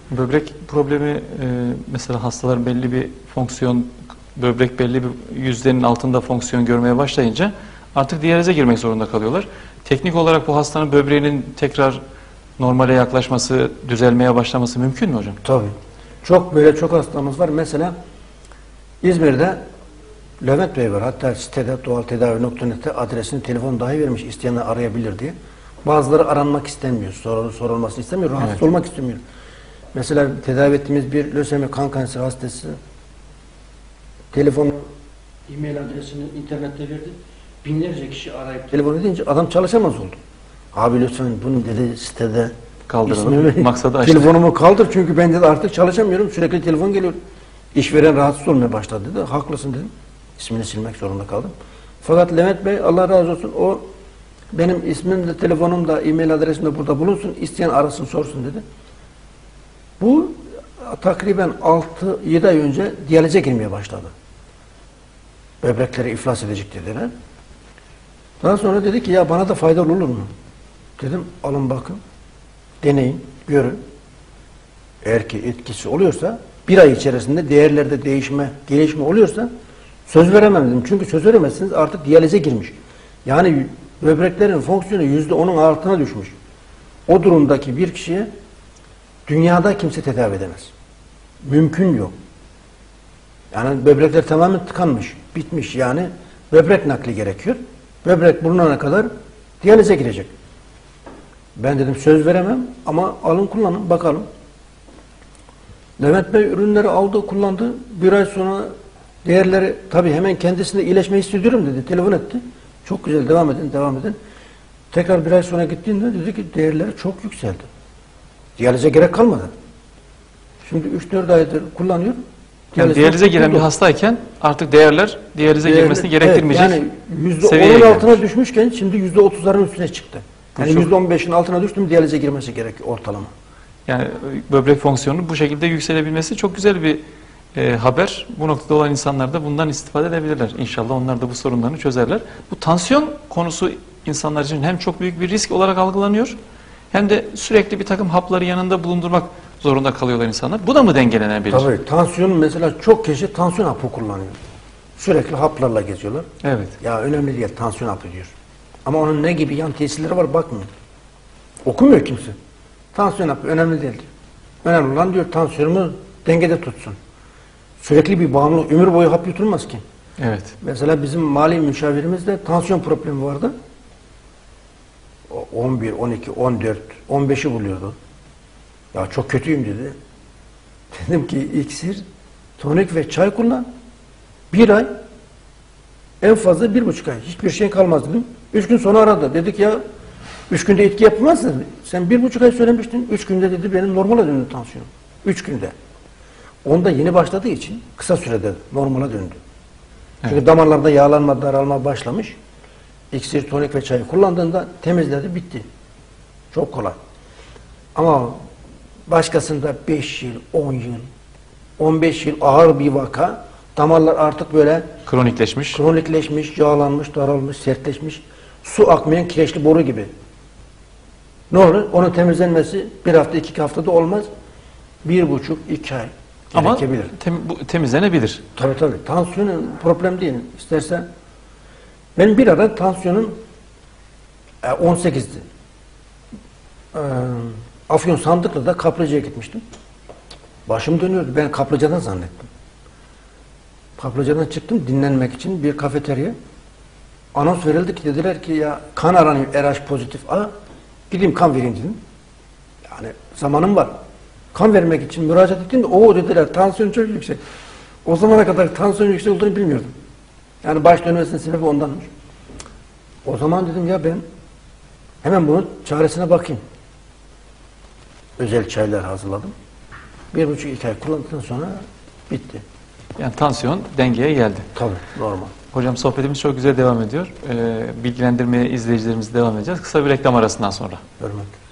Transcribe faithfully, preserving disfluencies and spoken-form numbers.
Böbrek problemi e, mesela hastalar belli bir fonksiyon, böbrek belli bir yüzdenin altında fonksiyon görmeye başlayınca artık diyalize girmek zorunda kalıyorlar. Teknik olarak bu hastanın böbreğinin tekrar normale yaklaşması, düzelmeye başlaması mümkün mü hocam? Tabii. Çok böyle çok hastamız var. Mesela İzmir'de Levent Bey var. Hatta sitede doğal tedavi nokta net'te adresini, telefon dahi vermiş, isteyenler arayabilir diye. Bazıları aranmak istemiyor, sorul, sorulmasını istemiyor, rahatsız evet. olmak istemiyor. Mesela tedavi ettiğimiz bir lösemi kan kanseri hastası telefonu, e-mail adresini internette verdi. Binlerce kişi arayıp telefon edince adam çalışamaz oldu. Abi lütfen bunu dedi sitede kaldıralım. Maksadı açtı. Telefonumu kaldır çünkü ben dedi artık çalışamıyorum. Sürekli telefon geliyor. İşveren rahatsız olmaya başladı dedi. Haklısın dedim. İsmini silmek zorunda kaldım. Fakat Levent Bey Allah razı olsun o benim ismim de telefonum da e-mail adresim de burada bulunsun. İsteyen arasın sorsun dedi. Bu takriben altı yedi ay önce diyalize girmeye başladı. Böbrekleri iflas edecek dediler. Daha sonra dedi ki ya bana da faydalı olur mu? Dedim alın bakın. Deneyin, görün. Eğer ki etkisi oluyorsa bir ay içerisinde değerlerde değişme, gelişme oluyorsa söz veremem dedim. Çünkü söz veremezsiniz artık diyalize girmiş. Yani böbreklerin fonksiyonu yüzde onun altına düşmüş. O durumdaki bir kişiye dünyada kimse tedavi edemez. Mümkün yok. Yani böbrekler tamamen tıkanmış, bitmiş. Yani böbrek nakli gerekiyor. Böbrek bulunana kadar diyalize girecek. Ben dedim söz veremem ama alın kullanın bakalım. Levent Bey ürünleri aldı, kullandı. Bir ay sonra değerleri tabii hemen kendisine iyileşmeyi hissediyorum dedi. Telefon etti. Çok güzel devam edin, devam edin. Tekrar bir ay sonra gittiğinde dedi ki değerleri çok yükseldi. Diyalize gerek kalmadı. Şimdi üç dört aydır kullanıyor. Yani diyalize giren bir hastayken artık değerler diyalize Değerli, girmesini gerektirmeyecek evet, yani yüzde onun altına düşmüşken şimdi yüzde otuzların üstüne çıktı. Yani yüzde on beşin altına düştüm diyalize girmesi gerekiyor ortalama. Yani böbrek fonksiyonunun bu şekilde yükselebilmesi çok güzel bir e, haber. Bu noktada olan insanlar da bundan istifade edebilirler. İnşallah onlar da bu sorunlarını çözerler. Bu tansiyon konusu insanlar için hem çok büyük bir risk olarak algılanıyor hem de sürekli bir takım hapları yanında bulundurmak zorunda kalıyorlar insanlar. Bu da mı dengelenebilir? Tabii. Tansiyon mesela çok kişi tansiyon hapı kullanıyor. Sürekli haplarla geziyorlar. Evet. Ya önemli değil tansiyon hapı diyor. Ama onun ne gibi yan tesirleri var bakmıyor. Okumuyor kimse. Tansiyon hapı önemli değil diyor. Önemli olan diyor tansiyonumu dengede tutsun. Sürekli bir bağımlılık ömür boyu hap yutulmaz ki. Evet. Mesela bizim mali müşavirimizde tansiyon problemi vardı. on bir, on iki, on dört, on beşi buluyordu. Ya çok kötüyüm dedi. Dedim ki iksir, tonik ve çay kullan. Bir ay, en fazla bir buçuk ay. Hiçbir şey kalmaz dedim. Üç gün sonra aradı. Dedik ya, üç günde etki yapmaz dedi. Sen bir buçuk ay söylemiştin. Üç günde dedi benim normale döndü tansiyonum. Üç günde. Onda yeni başladığı için kısa sürede normale döndü. Çünkü evet. Damarlarda yağlanma, daralma başlamış. İksir, tonik ve çayı kullandığında temizledi, bitti. Çok kolay. Ama başkasında beş yıl, on yıl, on beş yıl ağır bir vaka, damarlar artık böyle kronikleşmiş, kronikleşmiş, yağlanmış, daralmış, sertleşmiş, su akmayan kireçli boru gibi. Ne olur? Onun temizlenmesi bir hafta, iki haftada olmaz. Bir buçuk, iki ay ama gerekebilir. Tem, bu, temizlenebilir. Tabii tabii. Tansiyonun problem değil. İstersen benim bir ara tansiyonum on sekizdi. Ee, Afyon Sandıklı'da kaplıcaya gitmiştim. Başım dönüyordu. Ben kaplıcadan zannettim. Kaplıcadan çıktım dinlenmek için bir kafeterya. Anons verildi ki dediler ki ya kan aranıyor R H pozitif. Aa, gideyim kan vereyim dedim. Yani zamanım var. Kan vermek için müracaat ettim de o dediler tansiyon çok yüksek. O zamana kadar tansiyon yüksek olduğunu bilmiyordum. Yani baş dönmesinin sebebi ondanmış. O zaman dedim ya ben hemen bunun çaresine bakayım. Özel çaylar hazırladım. Bir buçuk iki ay kullandıktan sonra bitti. Yani tansiyon dengeye geldi. Tabii normal. Hocam sohbetimiz çok güzel devam ediyor. Ee, bilgilendirmeye izleyicilerimiz devam edeceğiz. Kısa bir reklam arasından sonra. Görmek.